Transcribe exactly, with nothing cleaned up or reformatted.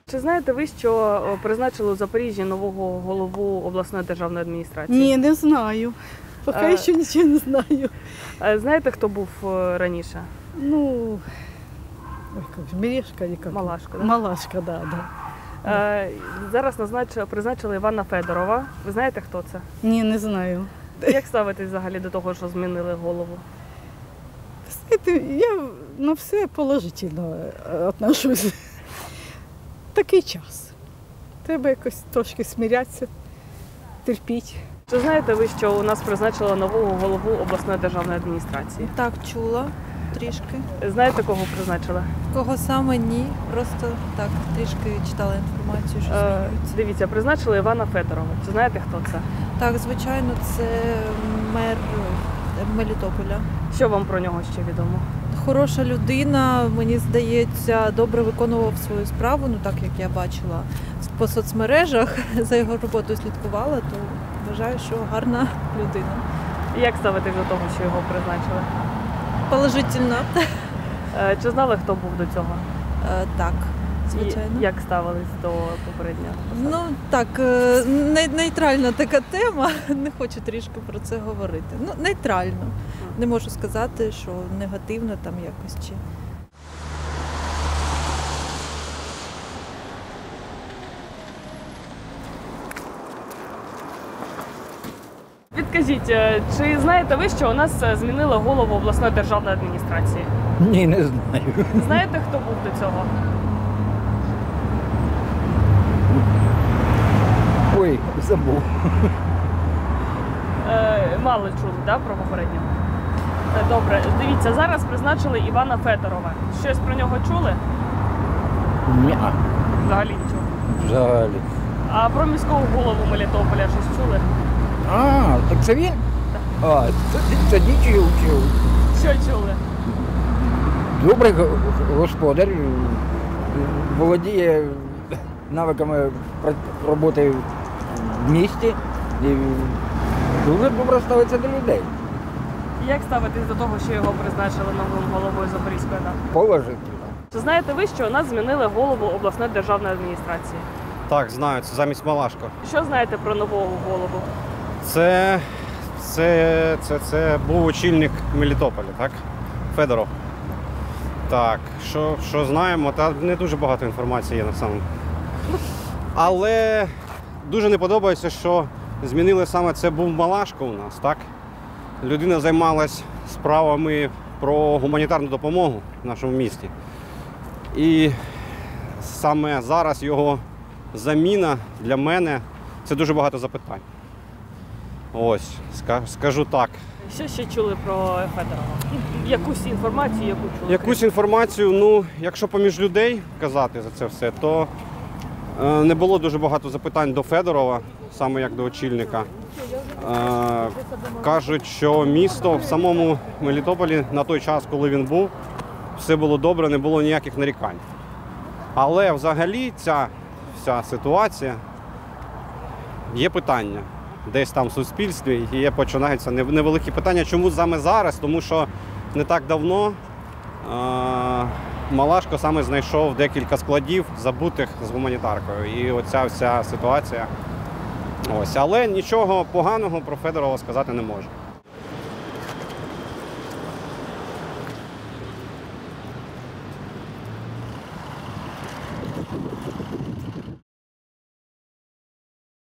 Чи знаєте ви, що призначили у Запоріжжі нового голову обласної державної адміністрації? Ні, не знаю. Поки А... ще нічого не знаю. Знаєте, хто був раніше? Ну, ой, як же, Мережка или як? Малашко, да? Малашка, да, да. А, зараз назначили, призначили Івана Федорова. Ви знаєте, хто це? Ні, не знаю. Як ставитесь взагалі до того, що змінили голову? Знаєте, я на все положительно отношусь. Такий час. Треба якось трошки смирятися, терпіти. Чи знаєте ви, що у нас призначили нового голову обласної державної адміністрації? Так, чула трішки. Знаєте, кого призначили? Кого саме ні, просто так трішки читала інформацію, що Е, змінюється. дивіться, призначили Івана Федорова. Чи знаєте, хто це? Так, звичайно, це мер Мелітополя. Що вам про нього ще відомо? Хороша людина, мені здається, добре виконував свою справу, ну так як я бачила по соцмережах, за його роботою слідкувала, то вважаю, що гарна людина. Як ставитесь до того, що його призначили? Положительно. Е, Чи знали, хто був до цього? Е, Так, звичайно. І як ставились до попереднього? Ну так, е, не- нейтральна така тема, не хочу трішки про це говорити. Ну, нейтрально. Не можу сказати, що негативно там якось чи. Підкажіть, е, чи знаєте ви, що у нас е, змінили голову обласної державної адміністрації? Ні, не знаю. Знаєте, хто був до цього? Ой, забув. Е, Мало чули, да, про попереднього? Е, Добре, дивіться, зараз призначили Івана Федорова. Щось про нього чули? Ні, Взагалі нічого. взагалі. А про міського голову Мелітополя щось чули? А, так це він? А, це, це дічий учив. Що чули? Добрий го- господар, володіє навиками пра- роботи в місті і дуже добре ставиться до людей. Як ставитесь до того, що його призначили новим головою Запорізької ОДА? Положительно. Чи знаєте ви, що у нас змінили голову обласної державної адміністрації? Так, знаю, це замість Малашко. Що знаєте про нового голову? Це, це, це, це був очільник Мелітополя, так? Федоров. Так, що, що знаємо, та не дуже багато інформації є на самому. Але дуже не подобається, що змінили саме це був Малашко у нас, так? Людина займалась справами про гуманітарну допомогу в нашому місті. І саме зараз його заміна для мене – це дуже багато запитань. Ось, ска- скажу так. Що ще чули про Федорова? Якусь інформацію, яку чули? Якусь інформацію, ну, якщо поміж людей казати за це все, то е, не було дуже багато запитань до Федорова, саме як до очільника. Е, кажуть, що місто в самому Мелітополі на той час, коли він був, все було добре, не було ніяких нарікань. Але взагалі ця вся ситуація, є питання десь там в суспільстві, і є, починаються нев- невеликі питання. Чому саме зараз? Тому що не так давно е- Малашко саме знайшов декілька складів забутих з гуманітаркою. І оця вся ситуація. Ось. Але нічого поганого про Федорова сказати не можу.